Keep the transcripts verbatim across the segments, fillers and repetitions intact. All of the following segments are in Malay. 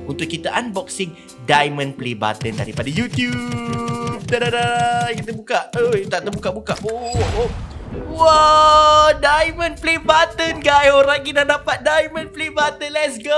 untuk kita unboxing Diamond Play Button daripada YouTube. Tadada, kita buka. Oh, tak terbuka-buka. Oh, oh. Wow, Diamond Play Button guys. Orang lagi dah dapat Diamond Play Button. Let's go.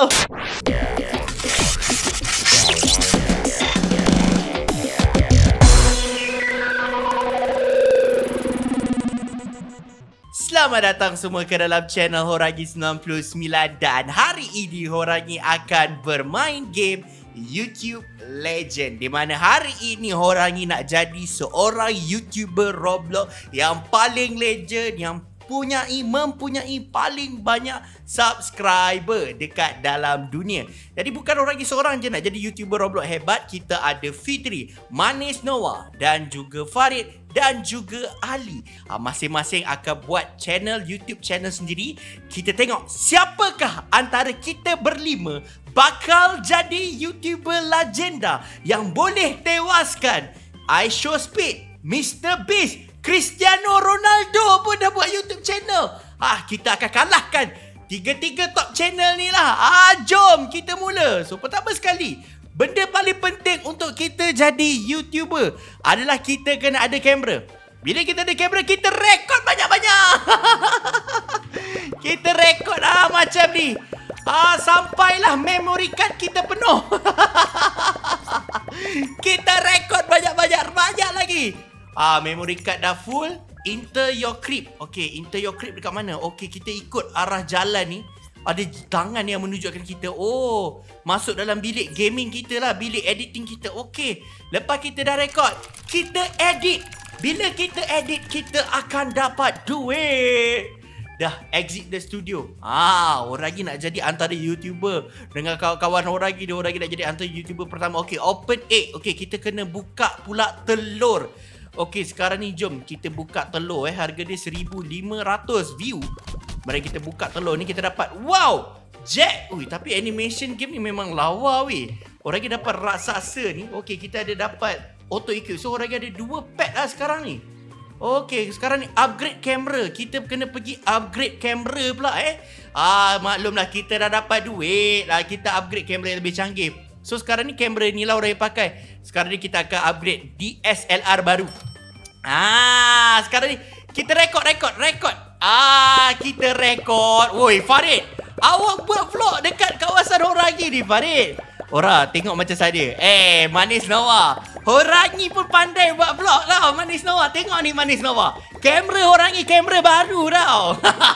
Selamat datang semua ke dalam channel Horagi sembilan puluh sembilan. Dan hari ini Horagi akan bermain game YouTube Legend, di mana hari ini Horagi nak jadi seorang YouTuber Roblox yang paling legend, yang Punyai, mempunyai paling banyak subscriber dekat dalam dunia. Jadi bukan orang lagi seorang je nak jadi YouTuber Roblox hebat. Kita ada Fitri, Manis Noah dan juga Farid dan juga Ali. Masing-masing akan buat channel YouTube channel sendiri. Kita tengok siapakah antara kita berlima bakal jadi YouTuber legenda yang boleh tewaskan iShowSpeed, Mister Beast, Cristiano Ronaldo pun dah buat YouTube channel. Ah, kita akan kalahkan tiga-tiga top channel ni lah. Ah, jom kita mula. So, pertama sekali, benda paling penting untuk kita jadi YouTuber adalah kita kena ada kamera. Bila kita ada kamera, kita rekod banyak-banyak. Kita rekod lah macam ni. Ah, sampailah memory card kita penuh. Kita rekod banyak-banyak, banyak lagi. Ah, memory card dah full. Enter your crib. Okay, enter your crib dekat mana? Okay, kita ikut arah jalan ni. Ada tangan yang menunjukkan kita. Oh, masuk dalam bilik gaming kita lah, bilik editing kita. Okay, lepas kita dah rekod, kita edit. Bila kita edit, kita akan dapat duit. Dah exit the studio. Ah, orang lagi nak jadi antara YouTuber dengan kawan-kawan orang lagi. Dia orang lagi nak jadi antara YouTuber pertama. Okay, open egg. Okay, kita kena buka pula telur. Okey, sekarang ni jom kita buka telur eh. Harga dia seribu lima ratus view. Mari kita buka telur ni, kita dapat wow, Jack. Ui, tapi animation game ni memang lawa weh. Orang lagi dapat raksasa ni. Okey, kita ada dapat auto equip. So orang lagi ada dua pet lah sekarang ni. Okey, sekarang ni upgrade kamera. Kita kena pergi upgrade kamera pula eh. Ah, maklumlah kita dah dapat duit lah. Kita upgrade kamera yang lebih canggih. So sekarang ni kamera ni lah orang yang pakai. Sekarang ni kita akan upgrade D S L R baru. Ah, sekarang ni kita rekod, rekod, rekod. Ah, kita rekod. Woi, Farid, awak buat vlog dekat kawasan Horagi ni, Farid. Ora, tengok macam saya. Eh, Manis Noah, Horagi pun pandai buat vlog lah. Manis Noah, tengok ni Manis Noah. Kamera Horagi, kamera baru tau.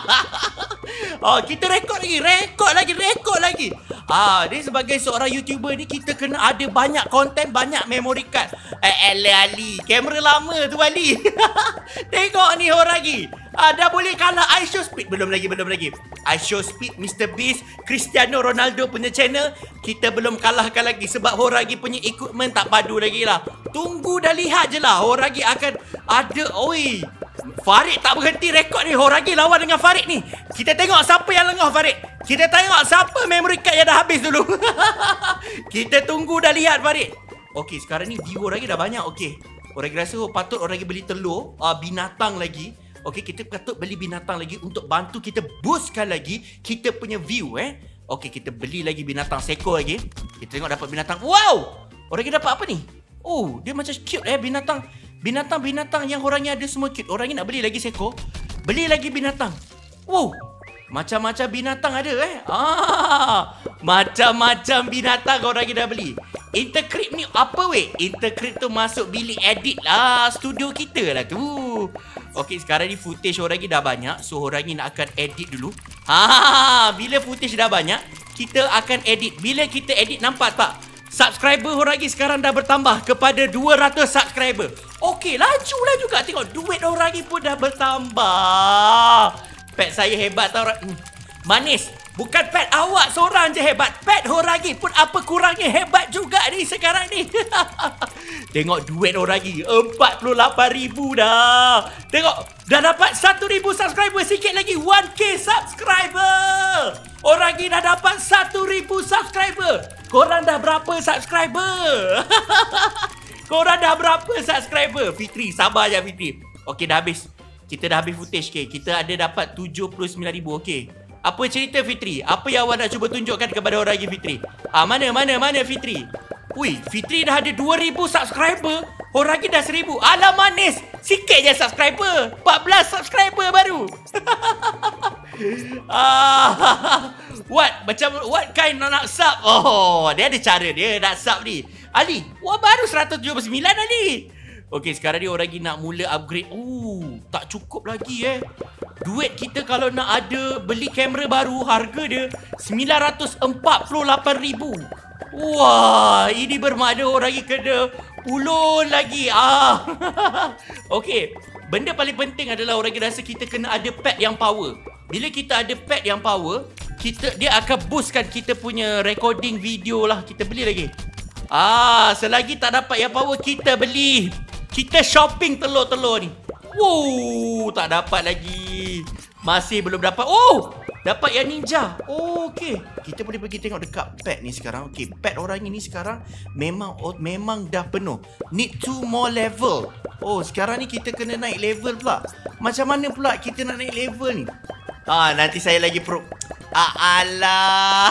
Oh, kita rekod lagi, rekod lagi, rekod lagi. Ah, dia sebagai seorang YouTuber ni, kita kena ada banyak konten, banyak memory card. Eh, Ali, Ali, kamera lama tu Ali. Tengok ni Horagi. Ah, dah boleh kalah iShowSpeed. Belum lagi, belum lagi. iShowSpeed, Mister Beast, Cristiano Ronaldo punya channel, kita belum kalahkan lagi sebab Horagi punya equipment tak padu lagi lah. Tunggu dah lihat je lah. Horagi akan ada. Oi, Farid tak berhenti rekod ni. Horagi lawan dengan Farid ni. Kita tengok siapa yang lengah, Farid. Kita tengok siapa memory card yang dah habis dulu. Kita tunggu dah lihat, Farid. Okey, sekarang ni view Horagi dah banyak. Okey, Horagi rasa oh, patut Horagi beli telur uh, binatang lagi. Okey, kita patut beli binatang lagi untuk bantu kita boostkan lagi kita punya view eh. Okey, kita beli lagi binatang seekor lagi. Kita tengok dapat binatang. Wow! Horagi dapat apa ni? Oh, dia macam cute eh binatang. Binatang-binatang yang orangnya ada semua cute. Orangnya nak beli lagi seekor. Beli lagi binatang. Wow, macam-macam binatang ada eh. Ah, macam-macam binatang orangnya dah beli. Intercrypt ni apa weh? Intercrypt tu masuk bilik edit lah, studio kita lah tu. Okey, sekarang ni footage orangnya dah banyak. So orangnya nak akan edit dulu. Ha, bila footage dah banyak, kita akan edit. Bila kita edit, nampak tak? Subscriber Horagi sekarang dah bertambah kepada dua ratus subscriber. Okey, lajulah juga. Tengok duit Horagi pun dah bertambah. Pet saya hebat tau. Manis, bukan pet awak seorang je hebat. Pet Horagi pun apa kurangnya hebat juga ni sekarang ni. Tengok duit Horagi empat puluh lapan ribu dah. Tengok, dah dapat satu ribu subscriber. Sikit lagi one K subscriber. Horagi dah dapat satu ribu subscriber. Korang dah berapa subscriber? Korang dah berapa subscriber? Fitri, sabar je Fitri. Okey, dah habis. Kita dah habis footage. Okay. Kita ada dapat tujuh puluh sembilan ribu. Okey. Apa cerita Fitri? Apa yang awak nak cuba tunjukkan kepada orang lagi Fitri? Ah, mana, mana, mana Fitri? Ui, Fitri dah ada dua ribu subscriber. Orang lagi dah seribu. Alah manis. Sikit je subscriber. empat belas subscriber baru. ah, What? Macam what kind nak sub? Oh, dia ada cara dia nak sub ni. Ali, wah baru seratus tujuh puluh sembilan Ali. Okey, sekarang ni orang lagi nak mula upgrade. Oh, tak cukup lagi eh. Duit kita kalau nak ada beli kamera baru, harga dia sembilan ratus empat puluh lapan ribu. Wah, ini bermakna orang lagi kena ulun lagi. Ah. Okey, benda paling penting adalah orang lagi rasa kita kena ada pad yang power. Bila kita ada pad yang power, kita dia akan boostkan kita punya recording video lah. Kita beli lagi. Ah, selagi tak dapat yang power, kita beli. Kita shopping telur-telur ni. Wow, tak dapat lagi. Masih belum dapat. Oh, dapat yang ninja. Oh, okey. Kita boleh pergi tengok dekat pad ni sekarang. Okey, pad orang ini sekarang memang oh, memang dah penuh. Need two more level. Oh, sekarang ni kita kena naik level pula. Macam mana pula kita nak naik level ni? Ah, nanti saya lagi pro. Ah, alah.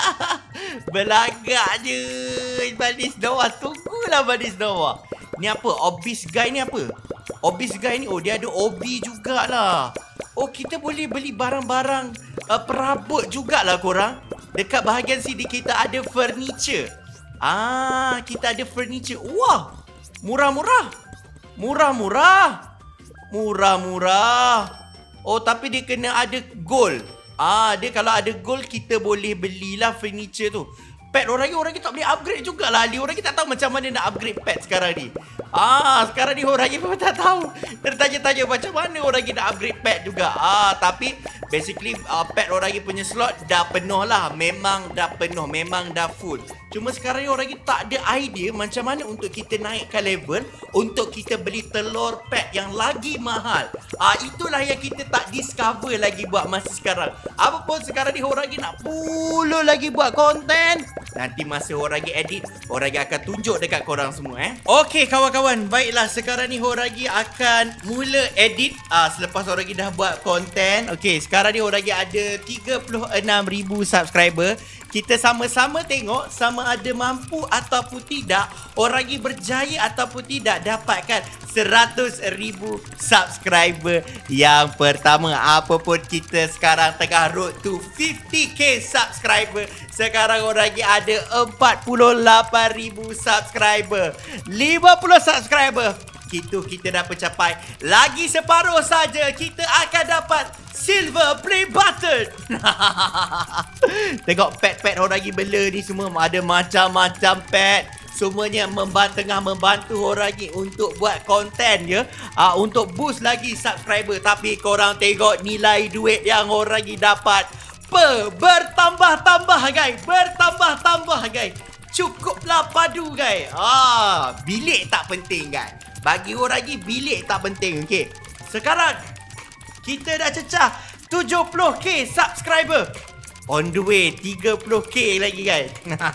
Belagak je. Badis Noah. Tunggulah Badis Noah. Ni apa? Obis guy ni apa? Obis guy ni, oh dia ada obi jugalah. Oh, kita boleh beli barang-barang uh, perabot jugalah korang. Dekat bahagian sini kita ada furniture. Ah, kita ada furniture. Wah, murah-murah. Murah-murah. Murah-murah. Oh, tapi dia kena ada gold. Ah, dia kalau ada gold kita boleh belilah furniture tu. Pad orang ni, orang ni tak boleh upgrade jugalah Ali. Orang ni tak tahu macam mana nak upgrade pad sekarang ni. Ah, sekarang ni orang ni pun tak tahu. Tertanya-tanya macam mana orang ni nak upgrade pad juga. Ah, tapi basically uh, pad orang ni punya slot dah penuh lah. Memang dah penuh, memang dah full. Cuma sekarang ni orang ni tak ada idea macam mana untuk kita naikkan level, untuk kita beli telur pad yang lagi mahal. Ah, itulah yang kita tak discover lagi buat masa sekarang. Apapun sekarang ni orang ni nak puluh lagi buat konten. Nanti masa orang lagi edit, orang lagi akan tunjuk dekat korang semua eh. Okey kawan-kawan, baiklah sekarang ni orang lagi akan mula edit ah, selepas orang lagi dah buat konten. Okey, sekarang ni orang lagi ada tiga puluh enam ribu subscriber. Kita sama-sama tengok sama ada mampu ataupun tidak, orang lagi berjaya ataupun tidak dapatkan seratus ribu subscriber yang pertama. Apapun kita sekarang tengah road to fifty K subscriber. Sekarang orang lagi ada empat puluh lapan ribu subscriber, lima puluh subscriber. Itu kita dah mencapai. Lagi separuh saja kita akan dapat silver play button. Tengok pad-pad orang lagi bela ni semua ada macam-macam pad. Semuanya membantu, tengah membantu orang lagi untuk buat konten ya. Uh, untuk boost lagi subscriber. Tapi korang tengok nilai duit yang orang lagi dapat. Per, bertambah-tambah guys. Bertambah-tambah guys. Cukuplah padu guys. Ah, bilik tak penting guys. Bagi orang lagi bilik tak penting. Okey. Sekarang kita dah cecah tujuh puluh K subscriber. On the way tiga puluh K lagi guys.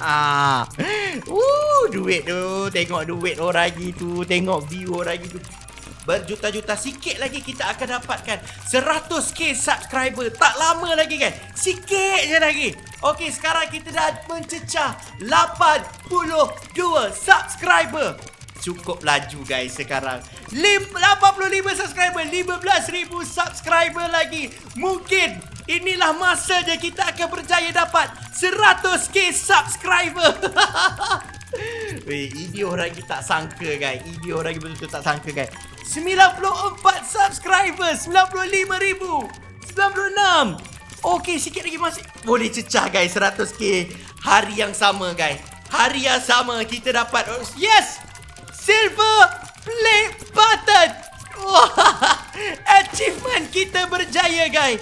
uh, duit tu, tengok duit orang lagi tu, tengok view orang lagi tu. Berjuta-juta, sikit lagi kita akan dapatkan seratus K subscriber. Tak lama lagi kan. Sikit je lagi. Okey, sekarang kita dah mencecah lapan puluh dua subscriber. Cukup laju guys sekarang. lapan puluh lima subscriber, lima belas ribu subscriber lagi. Mungkin inilah masa je kita akan berjaya dapat seratus K subscriber. Weh, ini orang lagi tak sangka guys. Ini orang lagi betul-betul tak sangka guys. sembilan puluh empat subscriber, sembilan puluh lima ribu, sembilan puluh enam. Okey, sikit lagi masih boleh cecah guys seratus K hari yang sama guys. Hari yang sama kita dapat, yes, silver play button. Wah, achievement kita berjaya guys.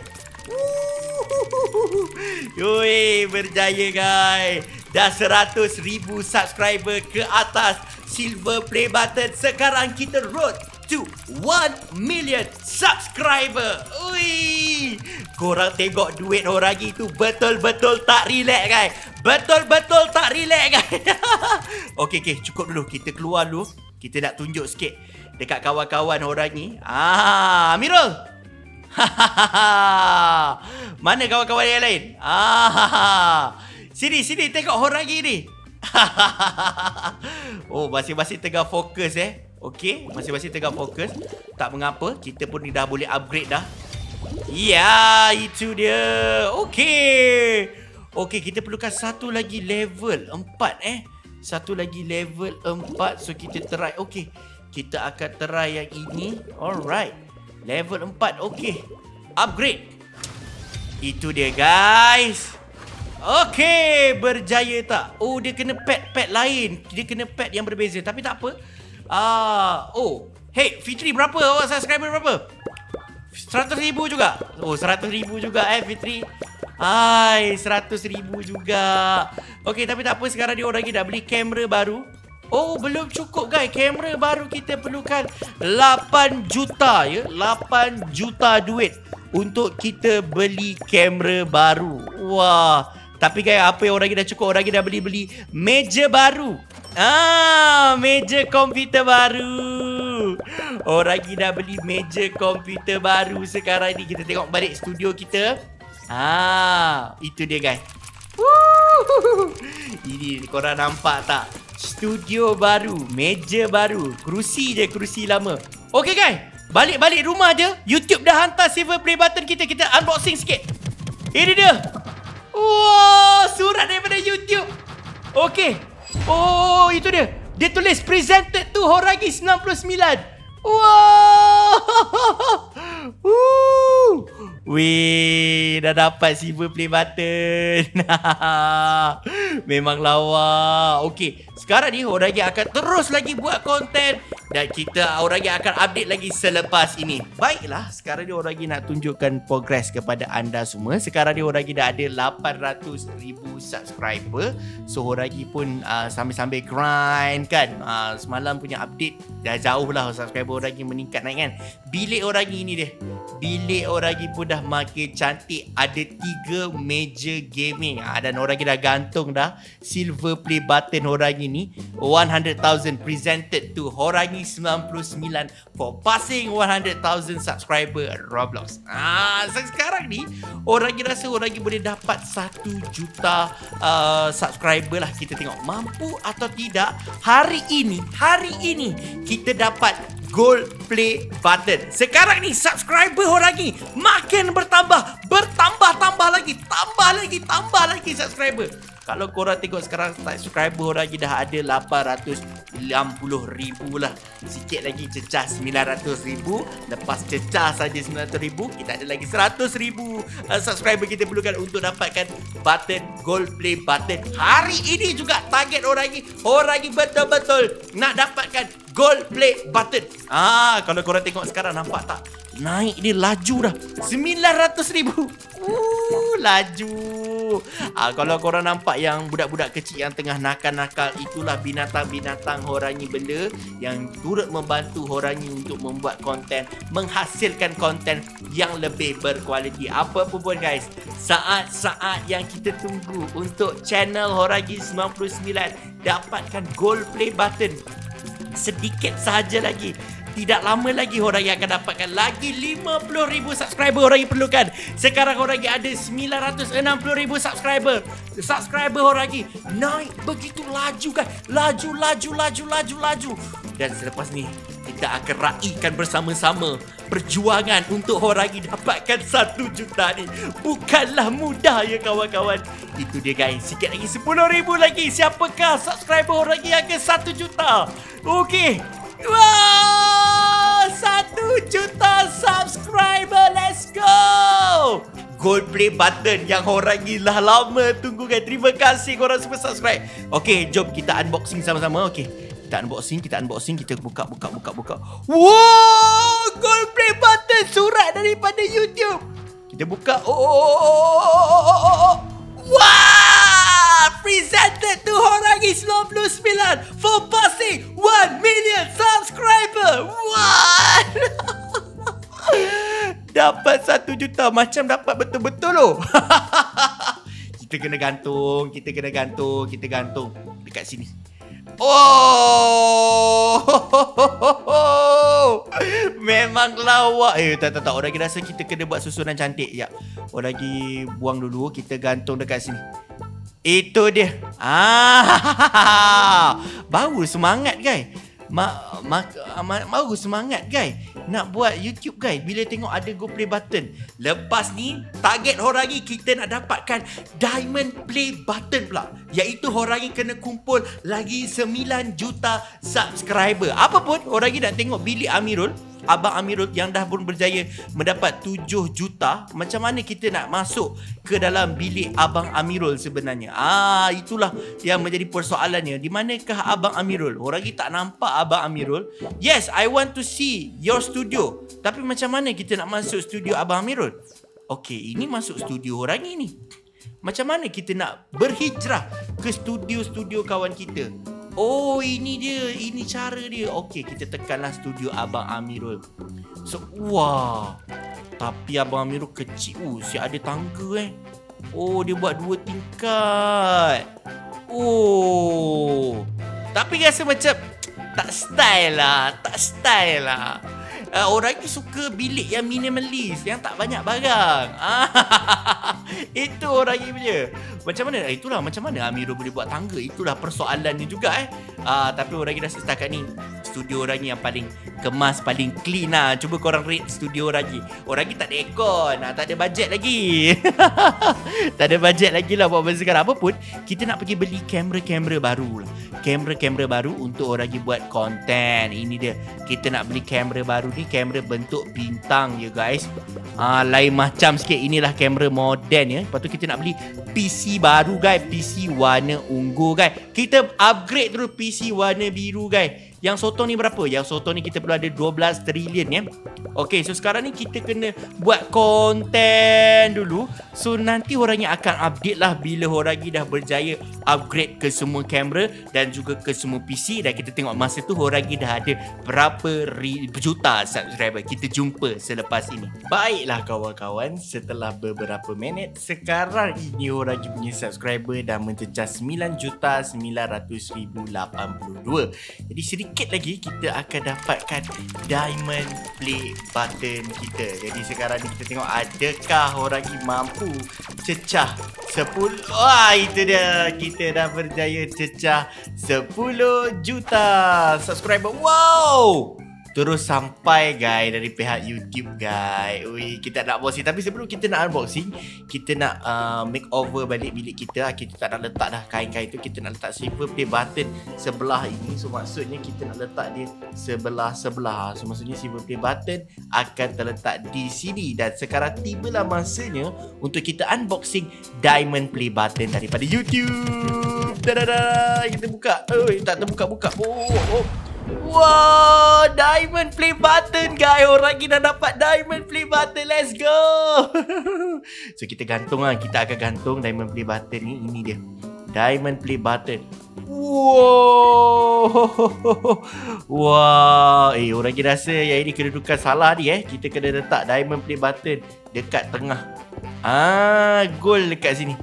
Yoi, berjaya guys. Dah seratus ribu subscriber ke atas silver play button. Sekarang kita road to one million subscriber. Ui, korang tengok duit orang lagi tu betul-betul tak relax guys. Betul-betul tak relax guys. Okey, okey, cukup dulu. Kita keluar dulu. Kita nak tunjuk sikit dekat kawan-kawan orang ni. Ah, Amirul. Mana kawan-kawan yang lain? Ah, sini, sini tengok Horagi ni. Oh, masing-masing tengah fokus eh. Okey, masing-masing tengah fokus. Tak mengapa, kita pun dah boleh upgrade dah. Ya, itu dia. Okey. Okey, kita perlukan satu lagi level empat eh. Satu lagi level empat. So kita try. Okey, kita akan try yang ini. Alright, level empat. Okey, upgrade. Itu dia guys. Okey, berjaya tak? Oh, dia kena pet-pet lain. Dia kena pet yang berbeza. Tapi tak apa. Ah, oh, hey Fitri, berapa awak subscriber berapa? seratus ribu juga. Oh, seratus ribu juga eh Fitri. Hai, seratus ribu juga. Okey, tapi tak apa, sekarang dia orang lagi dah beli kamera baru. Oh, belum cukup guys. Kamera baru kita perlukan lapan juta ya. lapan juta duit untuk kita beli kamera baru. Wah, tapi guys, apa yang orang lagi dah cukup? Orang lagi dah beli-beli meja baru. Ah, meja komputer baru. Orang lagi dah beli meja komputer baru. Sekarang ni kita tengok balik studio kita. Ah, itu dia guys. Woo! Ini korang nampak tak? Studio baru, meja baru, kerusi je, kerusi lama. Okey guys, balik-balik rumah je. YouTube dah hantar silver play button kita. Kita unboxing sikit. Ini dia. Wow, surat daripada YouTube. Okey. Oh, itu dia. Dia tulis presented to Horagi sembilan puluh sembilan. Wow. Woo. Wih, dah dapat silver play button. Memang lawa. Okey, sekarang ni Horagi akan terus lagi buat konten. Dan kita Horagi akan update lagi selepas ini. Baiklah, sekarang ni Horagi nak tunjukkan progress kepada anda semua. Sekarang ni Horagi dah ada lapan ratus ribu subscriber. So Horagi pun uh, sambil-sambil grind kan. uh, Semalam punya update dah jauh lah subscriber Horagi meningkat naik kan. Bilik Horagi ni dia. Bilik Horagi pun dah makin cantik. Ada tiga meja gaming. ah, Dan Horagi dah gantung dah silver play button Horagi ni. one hundred thousand presented to Horagi sembilan puluh sembilan for passing one hundred thousand subscriber Roblox. Ah, sekarang ni Horagi rasa Horagi boleh dapat satu juta uh, subscriber lah. Kita tengok mampu atau tidak. Hari ini, hari ini kita dapat gold play button. Sekarang ni subscriber Horagi makin bertambah, bertambah-tambah lagi, tambah lagi, tambah lagi subscriber. Kalau korang tengok sekarang subscriber Horagi dah ada lapan ratus enam puluh ribu lah. Sikit lagi cecah sembilan ratus ribu. Lepas cecah saja sembilan ratus ribu, kita ada lagi seratus ribu uh, subscriber kita perlukan untuk dapatkan button gold play button. Hari ini juga target Horagi. Horagi betul-betul nak dapatkan gold play button. Ah, kalau korang tengok sekarang nampak tak? Naik dia laju dah. sembilan ratus ribu. Uh, laju. Ah, kalau korang nampak yang budak-budak kecil yang tengah nakal-nakal, itulah binatang-binatang Horagi benda yang turut membantu Horagi untuk membuat konten, menghasilkan konten yang lebih berkualiti. Apa pun guys, saat-saat yang kita tunggu untuk channel Horagi sembilan puluh sembilan dapatkan gold play button sedikit sahaja lagi. Tidak lama lagi Horagi akan dapatkan lagi lima puluh ribu subscriber Horagi perlukan. Sekarang Horagi ada sembilan ratus enam puluh ribu subscriber. Subscriber Horagi naik begitu laju kan. Laju, laju, laju, laju, laju. Dan selepas ni kita akan raikan bersama-sama perjuangan untuk Horagi dapatkan satu juta ni. Bukanlah mudah ya kawan-kawan. Itu dia guys. Sikit lagi sepuluh ribu lagi. Siapakah subscriber Horagi yang ke satu juta? Okey. Wow, satu juta subscriber, let's go. Gold play button yang Horagi lah lama tunggu kan. Terima kasih korang semua subscribe. Okey, jom kita unboxing sama-sama. Okey, kita unboxing, kita unboxing, kita buka, buka, buka, buka. Wow, gold play button, surat daripada YouTube. Kita buka. Oh, oh, oh, oh, oh, oh, oh, oh. Wow, presented to Horagi sembilan puluh sembilan for passing one million subscriber. What? Dapat satu juta. Macam dapat betul-betul loh. Kita kena gantung, kita kena gantung, kita gantung dekat sini. Oh, memang lawak. Eh, tak, tak, tak. Orang lagi rasa kita kena buat susunan cantik. Ya, orang lagi buang dulu. Kita gantung dekat sini. Itu dia. Ah, baru semangat, guys. Ma, ma, ma, baru semangat, guys. Nak buat YouTube, guys. Bila tengok ada Go Play Button. Lepas ni, target orang lagi kita nak dapatkan Diamond Play Button pula. Iaitu orang lagi kena kumpul lagi sembilan juta subscriber. Apa pun, orang lagi nak tengok bilik Amirul. Abang Amirul yang dah pun berjaya mendapat tujuh juta. Macam mana kita nak masuk ke dalam bilik Abang Amirul sebenarnya? Ah, itulah yang menjadi persoalannya. Di manakah Abang Amirul? Orang kita tak nampak Abang Amirul. Yes, I want to see your studio. Tapi macam mana kita nak masuk studio Abang Amirul? Okey, ini masuk studio orang ini. Macam mana kita nak berhijrah ke studio-studio kawan kita? Oh, ini dia. Ini cara dia. Okey, kita tekanlah studio Abang Amirul. So, wah. Tapi Abang Amirul kecil. Oh, siap ada tangga eh. Oh, dia buat dua tingkat. Oh. Tapi rasa macam tak style lah. Tak style lah. Uh, orang ni suka bilik yang minimalis, yang tak banyak barang. Itu orang ni punya. Macam mana? Itulah macam mana Amirul boleh buat tangga. Itulah persoalannya juga eh. Uh, tapi orang ni dah setakat ni studio orang ni yang paling kemas, paling clean lah. Cuba korang rate studio orang ni. Orang ni tak ada aircon, nah, tak ada bajet lagi. Tak ada bajet lagi lah buat masa sekarang. Apa pun, kita nak pergi beli kamera-kamera baru lah. Kamera-kamera baru untuk orang ni buat konten. Ini dia. Kita nak beli kamera baru ni. Kamera bentuk bintang je guys. Ah, lain macam sikit. Inilah kamera moden ya. Lepas tu kita nak beli P C baru guys. P C warna ungu guys. Kita upgrade dulu P C warna biru guys. Yang sotong ni berapa? Yang sotong ni kita perlu ada dua belas trilion ya. Okay, so sekarang ni kita kena buat konten dulu. So nanti orang yang akan update lah bila orang ni dah berjaya upgrade ke semua kamera dan juga ke semua P C. Dan kita tengok masa tu orang ni dah ada berapa juta subscriber. Kita jumpa selepas ini. Baiklah kawan-kawan, setelah beberapa minit, sekarang ini orang ni punya subscriber dah mencecah sembilan juta sembilan ratus ribu lapan puluh dua. Jadi sedikit Sikit lagi kita akan dapatkan Diamond Play Button kita. Jadi sekarang ni kita tengok adakah orang ni mampu cecah sepuluh. Wah, itu dia. Kita dah berjaya cecah sepuluh juta subscriber. Wow! Terus sampai guys dari pihak YouTube guys. Ui, kita nak unboxing. Tapi sebelum kita nak unboxing, kita nak uh, make over balik bilik kita. Kita tak nak letak dah kain-kain tu. Kita nak letak silver play button sebelah ini. So maksudnya kita nak letak dia sebelah-sebelah. So maksudnya silver play button akan terletak di sini. Dan sekarang tibalah masanya untuk kita unboxing Diamond Play Button daripada YouTube. Dah-dah-dah. Kita buka. Oh, tak terbuka-buka. Oh, oh. Wow, Diamond Play Button guys. Orang kita dah dapat Diamond Play Button. Let's go. So kita gantung lah. Kita akan gantung Diamond Play Button ni. Ini dia Diamond Play Button. Wow. Wow. Eh, orang kita rasa yang ini kedudukan salah ni eh. Kita kena letak Diamond Play Button dekat tengah. Ah, gold dekat sini.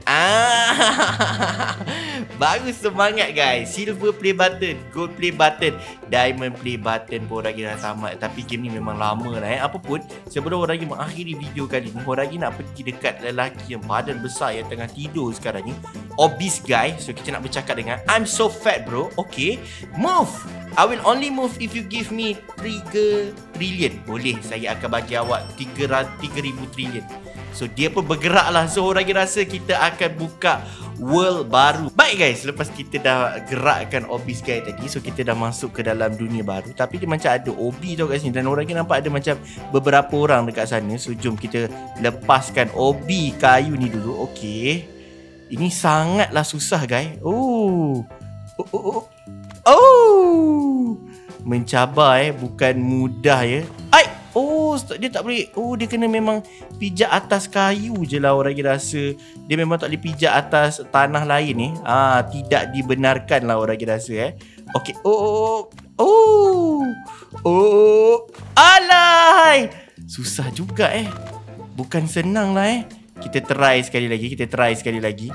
Ah, baru semangat guys. Silver play button, gold play button, diamond play button pun orang dah tamat. Tapi game ni memang lama lah eh. Apa pun, sebelum orang lagi mengakhiri video kali ni, orang lagi nak pergi dekat lelaki yang badan besar yang tengah tidur sekarang ni, obese guy. So kita nak bercakap dengan I'm so fat bro. Okay, move. I will only move if you give me tiga trilion. Boleh, saya akan bagi awak tiga ribu trilion. So dia pun bergerak lah. So orang rasa kita akan buka world baru. Baik guys, lepas kita dah gerakkan obese guy tadi, so kita dah masuk ke dalam dunia baru. Tapi dia macam ada O B tau kat sini. Dan orang nampak ada macam beberapa orang dekat sana. So jom kita lepaskan O B kayu ni dulu. Okay, ini sangatlah susah guys. Oh, oh, oh, oh. Oh, mencabar eh, bukan mudah ya. Ai, oh, dia tak boleh. Oh, dia kena memang pijak atas kayu je lah orang rasa. Dia memang tak boleh pijak atas tanah lain ni. Ah, tidak dibenarkan lah orang rasa eh. Okey. Oh, oh, oh, alai. Susah juga eh. Bukan senang lah eh. Kita try sekali lagi. Kita try sekali lagi.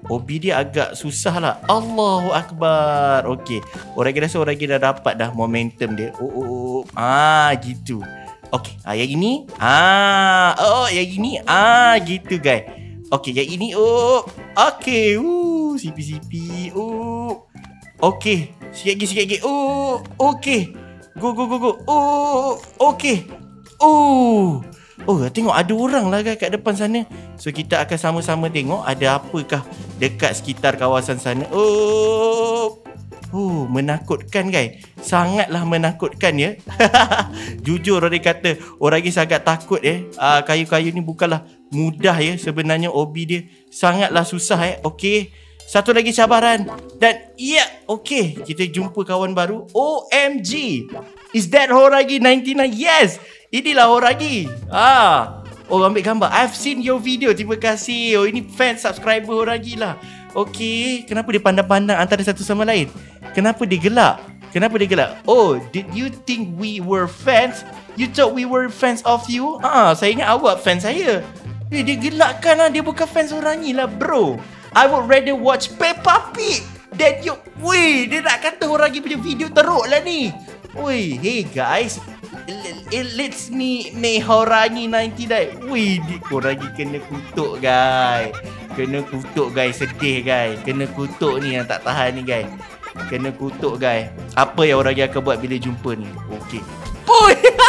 Obi dia agak susah lah. Allahu Akbar. Okay, orang rasa orang dah dapat dah momentum dia. Oh, oh, oh. Ah, gitu. Okay, ah, yang ini. Ah, oh, yang ini. Ah, gitu guys. Okay, yang ini. Oh, okay. Uh, sipi-sipi. Oh, okay. Sikit lagi, sikit lagi. Oh, okay. Go, go, go, go. Oh, okay. Oh, oh, tengok ada orang lah kat depan sana. So kita akan sama-sama tengok ada apakah dekat sekitar kawasan sana. Oh, oh, menakutkan guys. Sangatlah menakutkan ya. Jujur orang kata orang ni sangat takut eh. Uh, kayu-kayu ni bukanlah mudah ya. Sebenarnya obi dia sangatlah susah eh. Okey. Satu lagi cabaran. Dan ya, yeah, okey. Kita jumpa kawan baru. O M G. Is that Horagi ninety-nine? Yes. Inilah Horagi. Ah. Oh, ambil gambar. I've seen your video. Terima kasih. Oh, ini fan subscriber Horagi lah. Okey. Kenapa dia pandang-pandang antara satu sama lain? Kenapa dia gelak? Kenapa dia gelak? Oh, did you think we were fans? You thought we were fans of you? Ah, saya ingat awak fans saya. Eh, dia gelakkan lah. Dia bukan fans Horagi lah, bro. I would rather watch Peppa Pig than you. Weh, dia nak kata Horagi punya video teruk lah ni. Weh, hey guys. Let's me me Horagi ninety-nine. Weh, Horagi kena kutuk guys. Kena kutuk guys. Sedih guys. Kena kutuk ni yang tak tahan ni guys. Kena kutuk guys. Apa yang Horagi akan buat bila jumpa ni? Okay. Oi.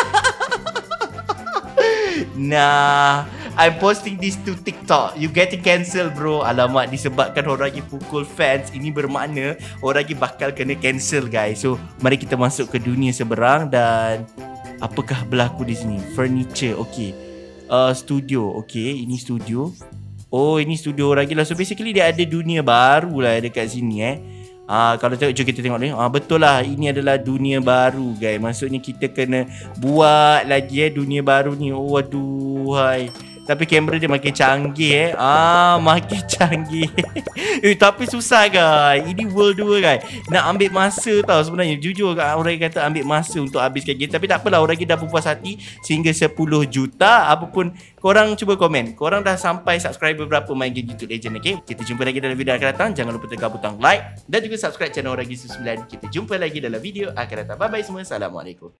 Nah, I'm posting this to TikTok. You getting cancel bro. Alamak, disebabkan Horagi pukul fans. Ini bermakna Horagi bakal kena cancel guys. So mari kita masuk ke dunia seberang. Dan apakah berlaku di sini? Furniture. Okay, uh, studio. Okay, ini studio. Oh, ini studio Horagi lah. So basically dia ada dunia baru lah dekat sini eh. Ah, kalau tengok, jom kita tengok ni. Ah, betul lah, ini adalah dunia baru guys. Maksudnya kita kena buat lagi eh dunia baru ni. Oh, waduh hai. Tapi kamera dia makin canggih eh. Ah, makin canggih. Eh, tapi susah guys. Ini World dua guys. Nak ambil masa tau sebenarnya. Jujur orang kata ambil masa untuk habiskan game. Tapi tak apalah, orang dah berpuas hati sehingga sepuluh juta. Apapun, korang cuba komen. Korang dah sampai subscriber berapa main game YouTube Legend, okay? Kita jumpa lagi dalam video akan datang. Jangan lupa tekan butang like dan juga subscribe channel Horagi sembilan. Kita jumpa lagi dalam video akan datang. Bye bye semua. Assalamualaikum.